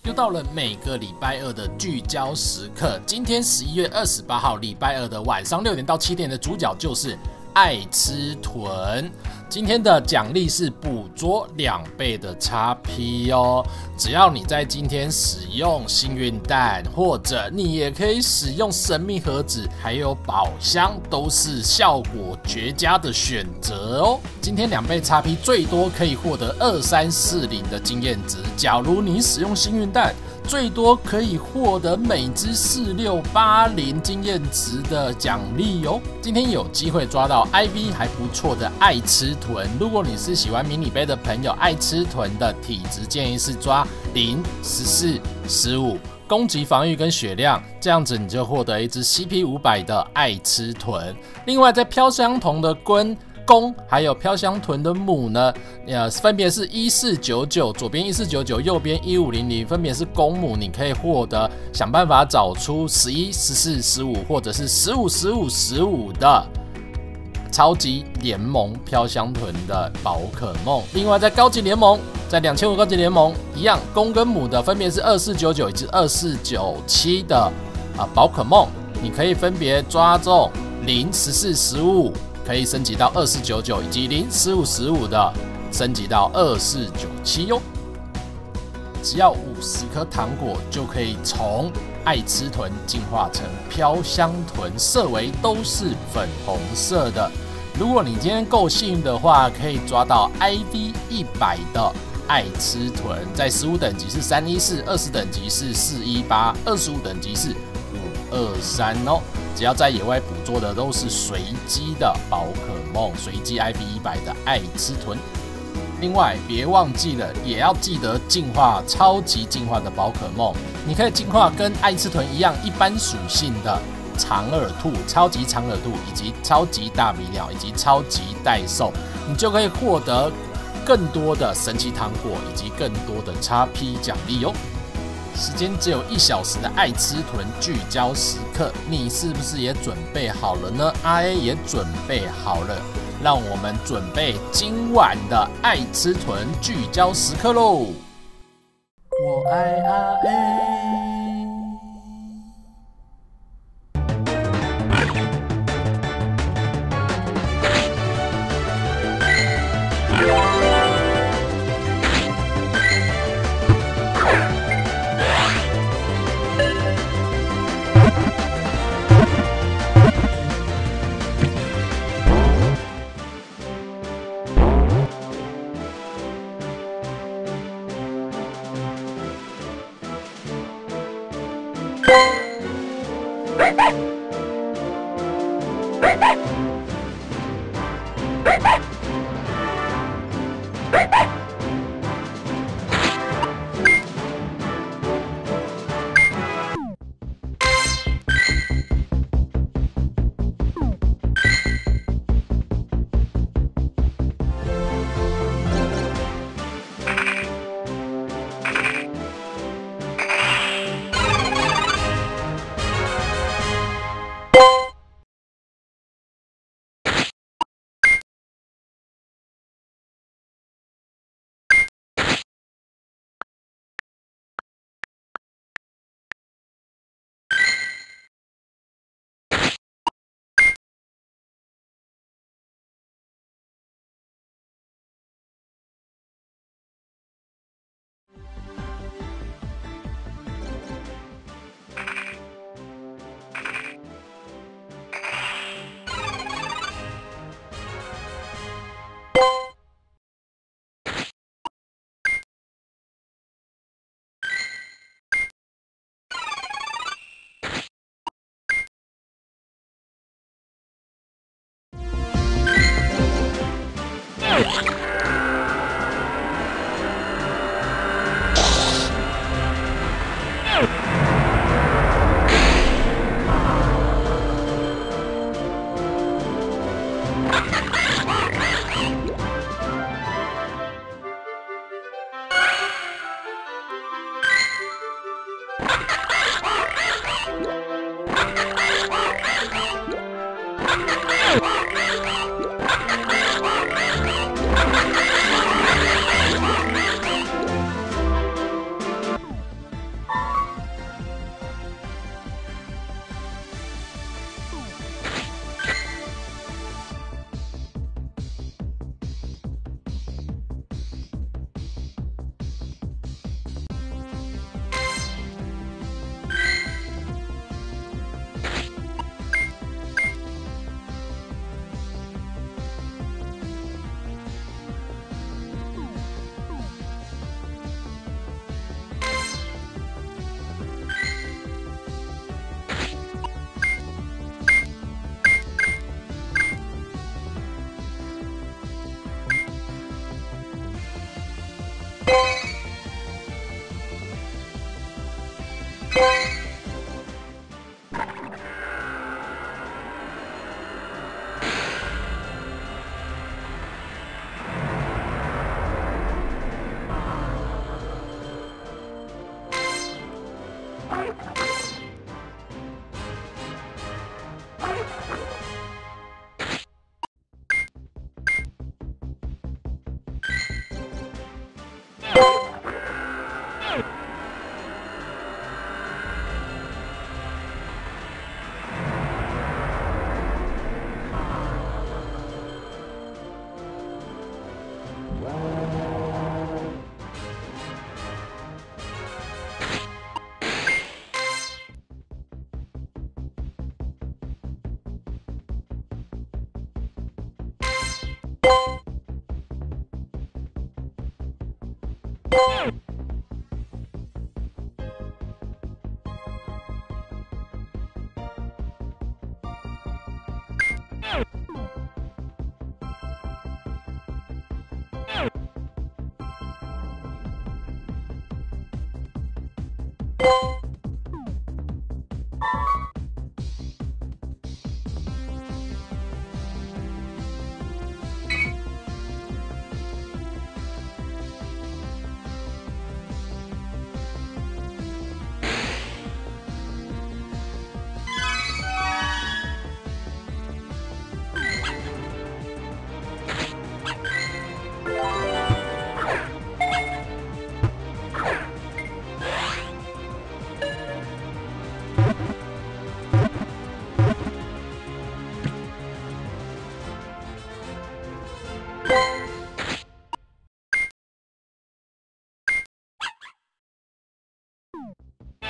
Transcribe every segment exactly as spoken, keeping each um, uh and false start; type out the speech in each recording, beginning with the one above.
又到了每个礼拜二的聚焦时刻。今天十一月二十八号，礼拜二的晚上六点到七点的主角就是爱吃豚。今天的奖励是捕捉两倍的 X P 哦。只要你在今天使用幸运蛋，或者你也可以使用神秘盒子，还有宝箱，都是效果绝佳的选择哦。今天两倍 X P 最多可以获得二三四零的经验值。假如你使用幸运蛋，最多可以获得每只四六八零经验值的奖励哦。今天有机会抓到 I V 还不错的爱吃豚。如果你是喜欢迷你杯的朋友，爱吃豚的体质建议是抓零、十四、十五，攻击、防御跟血量，这样子你就获得一只 C P 五百的爱吃豚。另外，在飘香瞳的龟公还有飘香豚的母呢，呃，分别是一四九九，左边一四九九，右边一五零零，分别是公母，你可以获得想办法找出十一、十四、十五，或者是十五、十五、十五的超级联盟飘香豚的宝可梦。另外，在高级联盟，在两千五高级联盟一样，公跟母的分别是二四九九以及二四九七的啊宝可梦，你可以分别抓中零、十四、十五。可以升级到二四九九，以及零、十五、十五的升级到二四九七哟。只要五十颗糖果就可以从爱吃豚进化成飘香豚，色为都是粉红色的。如果你今天够幸运的话，可以抓到 I V 一百的爱吃豚，在十五等级是三一四，二十等级是四一八，二十五等级是五二三哦。只要在野外捕捉的都是随机的宝可梦，随机 I V 一百的爱吃豚。另外，别忘记了，也要记得进化超级进化的宝可梦。你可以进化跟爱吃豚一样一般属性的长耳兔、超级长耳兔，以及超级大鼻鸟，以及超级袋兽，你就可以获得更多的神奇糖果以及更多的 X P 奖励哦。时间只有一小时的爱吃豚聚焦时刻，你是不是也准备好了呢？ R A 也准备好了，让我们准备今晚的爱吃豚聚焦时刻喽！我爱 R A。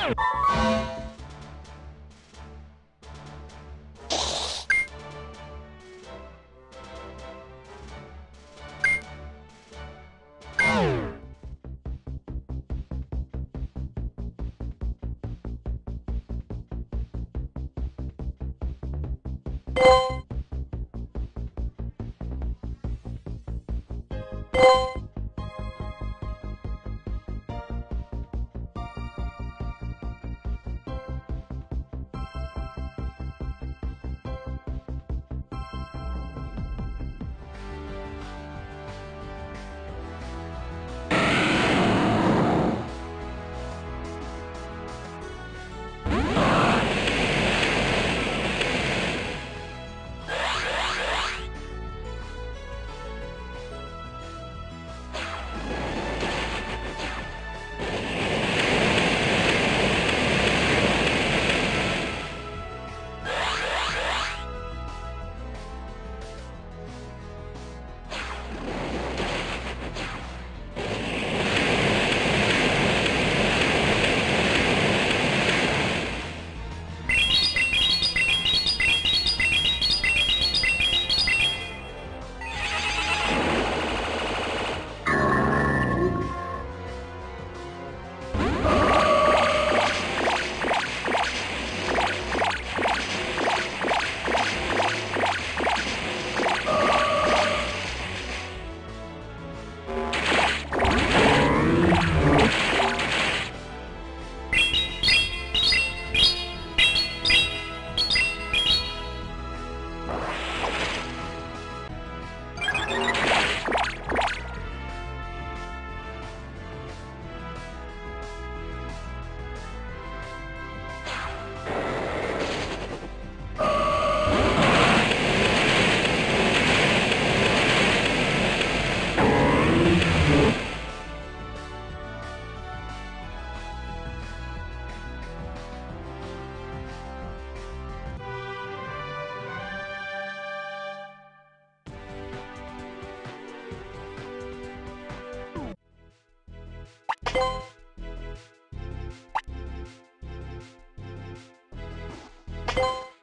you